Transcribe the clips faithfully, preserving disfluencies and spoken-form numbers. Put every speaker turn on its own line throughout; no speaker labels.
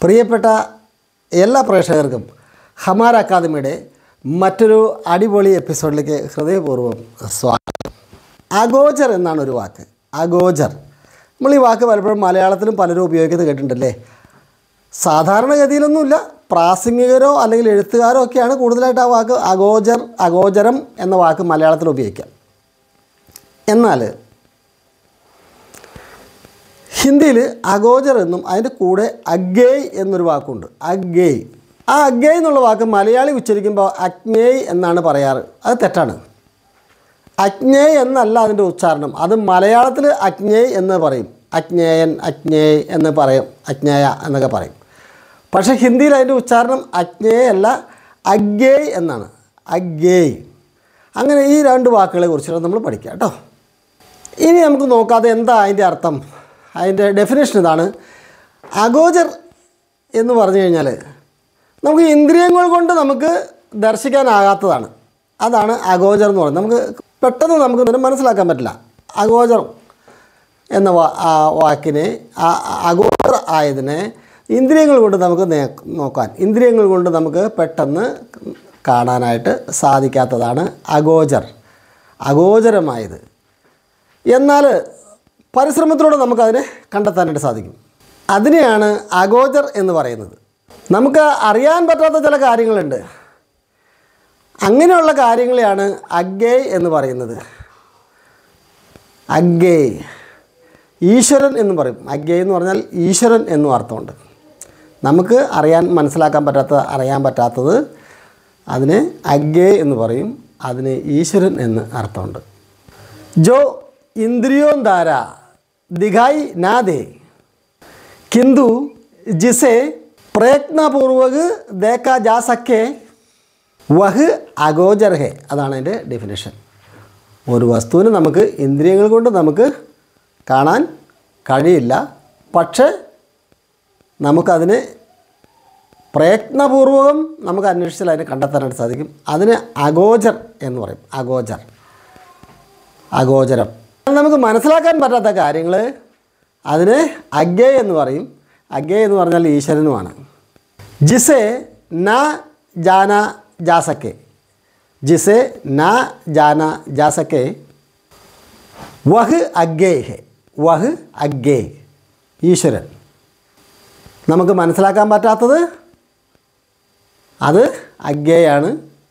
പ്രിയപ്പെട്ട എല്ലാ പ്രേക്ഷകർക്കും ഹമാര അക്കാദമിയുടെ മറ്റൊരു അടിപൊളി എപ്പിസോഡിലേക്ക് ഹൃദയപൂർവ്വം സ്വാഗതം. അഗോചർ എന്നാണ് ഒരു വാക്ക്. അഗോചർ നമ്മൾ ഈ വാക്ക് പലപ്പോഴും മലയാളത്തിലും പലരും ഉപയോഗിക്കുന്നത് കേട്ടിട്ടുണ്ടല്ലേ. സാധാരണഗതിയിലൊന്നുമില്ല, പ്രാസംഗികരോ അല്ലെങ്കിൽ എഴുത്തുകാരോ ഒക്കെയാണ് കൂടുതലായിട്ട് ആ വാക്ക് അഗോചർ അഗോചരം എന്ന വാക്ക് മലയാളത്തിൽ ഉപയോഗിക്കാം. എന്നാൽ ഹിന്ദിയിൽ അഗോചർ എന്നും അതിൻ്റെ കൂടെ അഗ്ഗേയ് എന്നൊരു വാക്കുണ്ട്. അഗ്ഗേയ്. ആ അഗ്ഗേയ് എന്നുള്ള വാക്ക് മലയാളി ഉച്ചരിക്കുമ്പോൾ അജ്ഞേയ് എന്നാണ് പറയാറ്. അത് തെറ്റാണ്. അജ്ഞേയ് എന്നല്ല അതിൻ്റെ ഉച്ചാരണം. അത് മലയാളത്തിൽ അജ്ഞേയ് എന്ന് പറയും. അജ്ഞേയൻ, അജ്ഞേയ് എന്ന് പറയും, അജ്ഞേയ എന്നൊക്കെ പറയും. പക്ഷേ ഹിന്ദിയിൽ അതിൻ്റെ ഉച്ചാരണം അജ്ഞേയ് അല്ല, അഗ്ഗേയ് എന്നാണ്. അഗ്ഗേയ്. അങ്ങനെ ഈ രണ്ട് വാക്കുകളെ കുറിച്ചിട്ട് നമ്മൾ പഠിക്കാം കേട്ടോ. ഇനി നമുക്ക് നോക്കാതെ എന്താ അതിൻ്റെ അർത്ഥം, അതിൻ്റെ ഡെഫിനേഷൻ ഇതാണ്. അഗോചർ എന്ന് പറഞ്ഞു കഴിഞ്ഞാൽ നമുക്ക് ഇന്ദ്രിയങ്ങൾ കൊണ്ട് നമുക്ക് ദർശിക്കാനാകാത്തതാണ്. അതാണ് അഗോചർ എന്ന് പറയുന്നത്. നമുക്ക് പെട്ടെന്ന് നമുക്ക് ഇതിനെ മനസ്സിലാക്കാൻ പറ്റില്ല. അഗോചർ എന്ന വാ ആ വാക്കിനെ ആ അഗോചർ ആയതിനെ ഇന്ദ്രിയങ്ങൾ കൊണ്ട് നമുക്ക് നോക്കാൻ, ഇന്ദ്രിയങ്ങൾ കൊണ്ട് നമുക്ക് പെട്ടെന്ന് കാണാനായിട്ട് സാധിക്കാത്തതാണ് അഗോചർ, അഗോചരമായത്. എന്നാൽ പരിശ്രമത്തിലൂടെ നമുക്കതിനെ കണ്ടെത്താനായിട്ട് സാധിക്കും. അതിനെയാണ് അഗോചർ എന്ന് പറയുന്നത്. നമുക്ക് അറിയാൻ പറ്റാത്ത ചില കാര്യങ്ങളുണ്ട്. അങ്ങനെയുള്ള കാര്യങ്ങളെയാണ് അഗ്ഗേയ് എന്ന് പറയുന്നത്. അഗ്ഗേയ്. ഈശ്വരൻ എന്ന് പറയും. അഗ്ഗേയ് എന്ന് പറഞ്ഞാൽ ഈശ്വരൻ എന്നും അർത്ഥമുണ്ട്. നമുക്ക് അറിയാൻ മനസ്സിലാക്കാൻ പറ്റാത്ത അറിയാൻ പറ്റാത്തത് അതിനെ അഗ്ഗേയ് എന്ന് പറയും. അതിന് ഈശ്വരൻ എന്ന് അർത്ഥമുണ്ട്. ജോ इंद्रियों द्वारा दिखाई ना दे किंतु जिसे प्रयत्नपूर्वक देखा जा सके वह अगोचर है. അതാണ് അതിൻ്റെ ഡെഫിനേഷൻ. ഒരു വസ്തുവിനെ നമുക്ക് ഇന്ദ്രിയങ്ങൾ കൊണ്ട് നമുക്ക് കാണാൻ കഴിയില്ല, പക്ഷേ നമുക്കതിനെ പ്രയത്നപൂർവകം നമുക്ക് അന്വേഷിച്ചാൽ അതിനെ കണ്ടെത്താനായിട്ട് സാധിക്കും. അതിന് അഗോചർ എന്ന് പറയും. അഗോചർ, അഗോചരം. നമുക്ക് മനസ്സിലാക്കാൻ പറ്റാത്ത കാര്യങ്ങൾ അതിന് അഗ്ഗേയ് എന്ന് പറയും. അഗ്ഗേയ് എന്ന് പറഞ്ഞാൽ ഈശ്വരനുമാണ്. ജിസെ ന ജാന ജാസക്കെ, ജിസെ ന ജാന ജാസക്കെ വഹ് അഗ്ഗേയ് ഹെ, വഹ് അഗ്ഗേയ്, ഈശ്വരൻ. നമുക്ക് മനസ്സിലാക്കാൻ പറ്റാത്തത് അത് അഗ്ഗേയാണ്,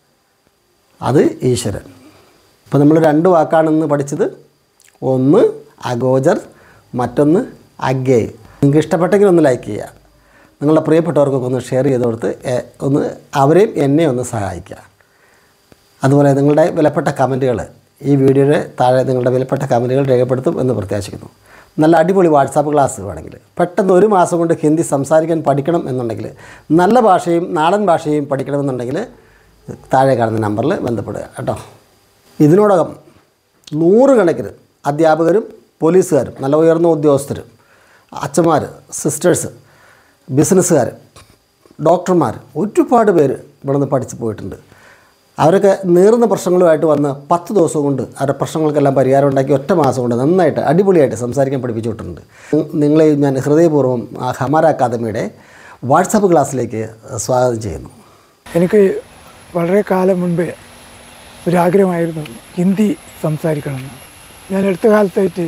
അത് ഈശ്വരൻ. ഇപ്പോൾ നമ്മൾ രണ്ട് വാക്കാണ് ഇന്ന് പഠിച്ചത്. ഒന്ന് അഗോചർ, മറ്റൊന്ന് അഗ്ഗേയ്. നിങ്ങൾക്ക് ഇഷ്ടപ്പെട്ടെങ്കിൽ ഒന്ന് ലൈക്ക് ചെയ്യുക. നിങ്ങളുടെ പ്രിയപ്പെട്ടവർക്കൊക്കെ ഒന്ന് ഷെയർ ചെയ്ത് കൊടുത്ത് ഒന്ന് അവരെയും എന്നെ ഒന്ന് സഹായിക്കുക. അതുപോലെ നിങ്ങളുടെ വിലപ്പെട്ട കമൻറ്റുകൾ ഈ വീഡിയോയുടെ താഴെ നിങ്ങളുടെ വിലപ്പെട്ട കമൻറ്റുകൾ രേഖപ്പെടുത്തും എന്ന് പ്രത്യാശിക്കുന്നു. നല്ല അടിപൊളി വാട്സാപ്പ് ക്ലാസ് വേണമെങ്കിൽ, പെട്ടെന്ന് ഒരു മാസം കൊണ്ട് ഹിന്ദി സംസാരിക്കാൻ പഠിക്കണം എന്നുണ്ടെങ്കിൽ, നല്ല ഭാഷയും നാടൻ ഭാഷയും പഠിക്കണമെന്നുണ്ടെങ്കിൽ താഴെ കാണുന്ന നമ്പറിൽ ബന്ധപ്പെടുക കേട്ടോ. ഇതിനോടകം നൂറുകണക്കിന് അധ്യാപകരും പോലീസുകാരും നല്ല ഉയർന്ന ഉദ്യോഗസ്ഥരും അച്ഛന്മാർ, സിസ്റ്റേഴ്സ്, ബിസിനസ്സുകാർ, ഡോക്ടർമാർ, ഒരുപാട് പേര് ഇവിടെ നിന്ന് പഠിച്ച് പോയിട്ടുണ്ട്. അവരൊക്കെ നീറുന്ന പ്രശ്നങ്ങളുമായിട്ട് വന്ന് പത്ത് ദിവസം കൊണ്ട് അവരുടെ പ്രശ്നങ്ങൾക്കെല്ലാം പരിഹാരം ഉണ്ടാക്കി ഒറ്റ മാസം കൊണ്ട് നന്നായിട്ട് അടിപൊളിയായിട്ട് സംസാരിക്കാൻ പഠിപ്പിച്ചു വിട്ടിട്ടുണ്ട്. നിങ്ങളെ ഞാൻ ഹൃദയപൂർവ്വം ഹമാര അക്കാദമിയുടെ വാട്സാപ്പ് ക്ലാസ്സിലേക്ക് സ്വാഗതം ചെയ്യുന്നു.
എനിക്ക് വളരെ കാലം മുൻപേ ഒരാഗ്രഹമായിരുന്നു ഹിന്ദി സംസാരിക്കണമെന്ന്. ഞാൻ അടുത്ത കാലത്തായിട്ട്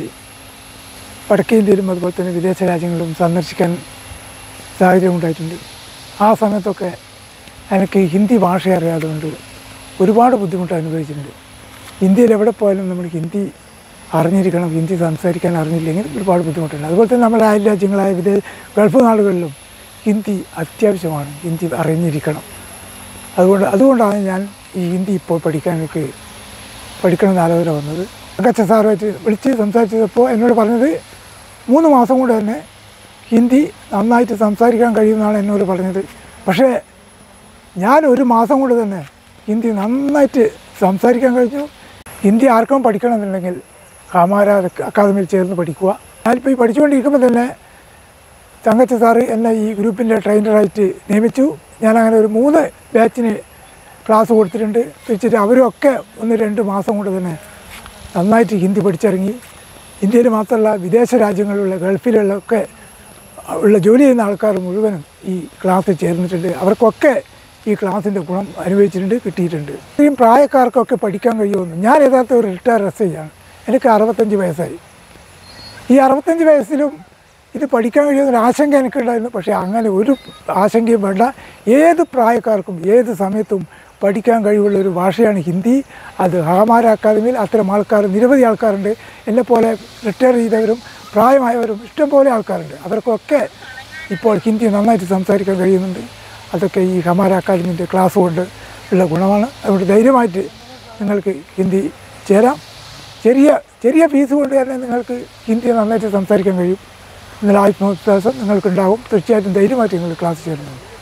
വടക്കേ ഇന്ത്യയിലും അതുപോലെ തന്നെ വിദേശ രാജ്യങ്ങളിലും സന്ദർശിക്കാൻ സാഹചര്യം ഉണ്ടായിട്ടുണ്ട്. ആ സമയത്തൊക്കെ എനിക്ക് ഹിന്ദി ഭാഷ അറിയാതുകൊണ്ട് ഒരുപാട് ബുദ്ധിമുട്ട് അനുഭവിച്ചിട്ടുണ്ട്. ഇന്ത്യയിൽ എവിടെ പോയാലും നമ്മൾ ഹിന്ദി അറിഞ്ഞിരിക്കണം, ഹിന്ദി സംസാരിക്കാൻ അറിഞ്ഞില്ലെങ്കിൽ ഒരുപാട് ബുദ്ധിമുട്ടുണ്ട്. അതുപോലെ തന്നെ നമ്മുടെ അയൽ രാജ്യങ്ങളായ വിദേശ ഗൾഫ് നാടുകളിലും ഹിന്ദി അത്യാവശ്യമാണ്, ഹിന്ദി അറിഞ്ഞിരിക്കണം. അതുകൊണ്ട് അതുകൊണ്ടാണ് ഞാൻ ഈ ഹിന്ദി ഇപ്പോൾ പഠിക്കാൻ എനിക്ക് പഠിക്കണമെന്ന് ആലോചന വന്നത്. അഗച്ച സാറുമായിട്ട് വിളിച്ച് സംസാരിച്ചപ്പോൾ എന്നോട് പറഞ്ഞത് മൂന്ന് മാസം കൊണ്ട് തന്നെ ഹിന്ദി നന്നായിട്ട് സംസാരിക്കാൻ കഴിയുമെന്നാണ് എന്നോട് പറഞ്ഞത്. പക്ഷേ ഞാൻ ഒരു മാസം കൊണ്ട് തന്നെ ഹിന്ദി നന്നായിട്ട് സംസാരിക്കാൻ കഴിഞ്ഞു. ഹിന്ദി ആർക്കും പഠിക്കണമെന്നുണ്ടെങ്കിൽ ഹമാര അക്കാദമിയിൽ ചേർന്ന് പഠിക്കുക. ഞാനിപ്പോൾ ഈ പഠിച്ചുകൊണ്ടിരിക്കുമ്പോൾ തന്നെ തങ്കച്ച സാറ് എന്നെ ഈ ഗ്രൂപ്പിൻ്റെ ട്രെയിനറായിട്ട് നിയമിച്ചു. ഞാനങ്ങനെ ഒരു മൂന്ന് ബാച്ചിന് ക്ലാസ് കൊടുത്തിട്ടുണ്ട്. തിരിച്ചിട്ട് അവരൊക്കെ ഒന്ന് രണ്ട് മാസം കൊണ്ട് തന്നെ നന്നായിട്ട് ഹിന്ദി പഠിച്ചിറങ്ങി. ഇന്ത്യയിൽ മാത്രമല്ല വിദേശ രാജ്യങ്ങളിലുള്ള ഗൾഫിലുള്ള ഒക്കെ ഉള്ള ജോലി ചെയ്യുന്ന ആൾക്കാർ മുഴുവനും ഈ ക്ലാസ്സിൽ ചേർന്നിട്ടുണ്ട്. അവർക്കൊക്കെ ഈ ക്ലാസ്സിൻ്റെ ഗുണം അനുഭവിച്ചിട്ടുണ്ട്, കിട്ടിയിട്ടുണ്ട്. ഇത്രയും പ്രായക്കാർക്കൊക്കെ പഠിക്കാൻ കഴിയുമെന്ന്. ഞാൻ യഥാർത്ഥ ഒരു റിട്ടയർഡ് എസ് ഐ ആണ്. എനിക്ക് അറുപത്തഞ്ച് വയസ്സായി. ഈ അറുപത്തഞ്ച് വയസ്സിലും ഇത് പഠിക്കാൻ കഴിയുമെന്നൊരു ആശങ്ക എനിക്കുണ്ടായിരുന്നു. പക്ഷേ അങ്ങനെ ഒരു ആശങ്കയും വേണ്ട. ഏത് പ്രായക്കാർക്കും ഏത് സമയത്തും പഠിക്കാൻ കഴിവുള്ള ഒരു ഭാഷയാണ് ഹിന്ദി. അത് ഹമാര അക്കാദമിയിൽ അത്തരം ആൾക്കാർ നിരവധി ആൾക്കാരുണ്ട്. എന്നെപ്പോലെ റിട്ടയർ ചെയ്തവരും പ്രായമായവരും ഇഷ്ടംപോലെ ആൾക്കാരുണ്ട്. അവർക്കൊക്കെ ഇപ്പോൾ ഹിന്ദി നന്നായിട്ട് സംസാരിക്കാൻ കഴിയുന്നുണ്ട്. അതൊക്കെ ഈ ഹമാര അക്കാദമിൻ്റെ ക്ലാസ് കൊണ്ട് ഉള്ള ഗുണമാണ്. അതുകൊണ്ട് ധൈര്യമായിട്ട് നിങ്ങൾക്ക് ഹിന്ദി ചേരാം. ചെറിയ ചെറിയ ഫീസ് കൊണ്ട് തന്നെ നിങ്ങൾക്ക് ഹിന്ദി നന്നായിട്ട് സംസാരിക്കാൻ കഴിയും. എന്നുള്ള ആത്മവിശ്വാസം നിങ്ങൾക്കുണ്ടാവും. തീർച്ചയായിട്ടും ധൈര്യമായിട്ട് നിങ്ങൾ ക്ലാസ് ചേരുന്നത്.